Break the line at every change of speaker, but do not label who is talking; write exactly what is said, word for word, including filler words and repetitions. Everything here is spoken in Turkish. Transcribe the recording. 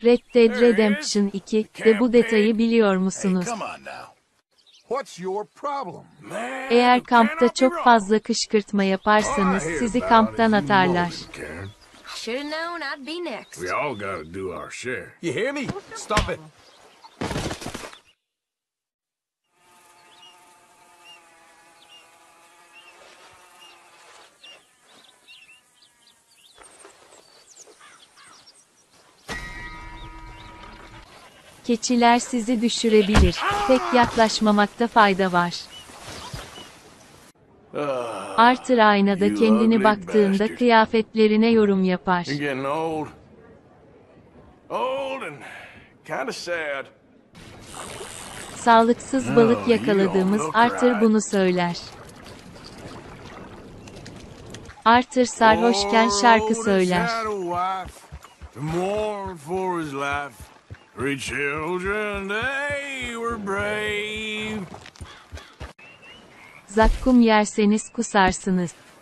Red Dead Redemption iki de bu detayı biliyor musunuz? Eğer kampta çok fazla kışkırtma yaparsanız sizi kamptan atarlar.
Should've known I'd be next.
We all gotta do our share.
You hear me? Stop it.
Keçiler sizi düşürebilir. Pek yaklaşmamakta fayda var. Arthur aynada kendini baktığında kıyafetlerine yorum yapar.
You're getting old. Old and kind of sad.
Sağlıksız balık yakaladığımız Arthur bunu söyler. Arthur sarhoşken şarkı söyler.
Three children, they were brave.
Zakkum yerseniz kusarsınız.